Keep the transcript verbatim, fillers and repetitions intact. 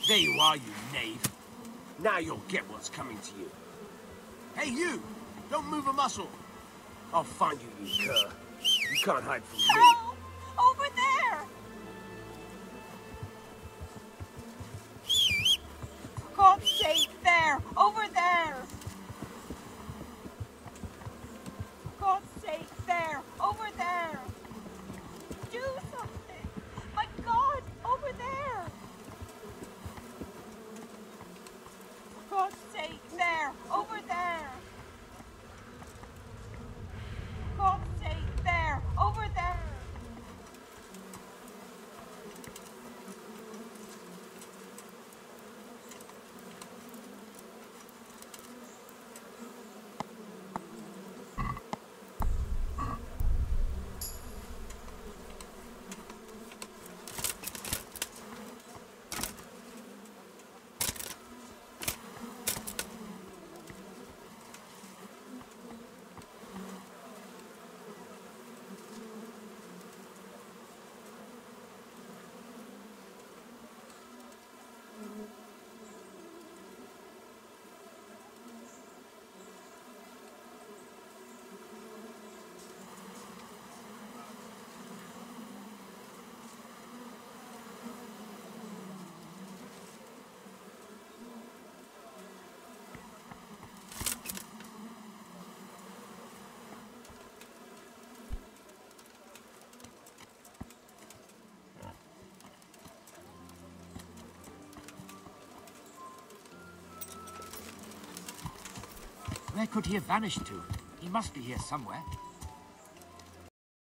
There you are, you knave. Now you'll get what's coming to you. Hey, you! Don't move a muscle. I'll find you, you cur. You can't hide from me. Help! Over there! For God's sake, there! Over there! For God's sake, there! Over there! Do something! My God! Over there! For God's sake, there! Over there! For God's sake, there! Over there! Where could he have vanished to? He must be here somewhere.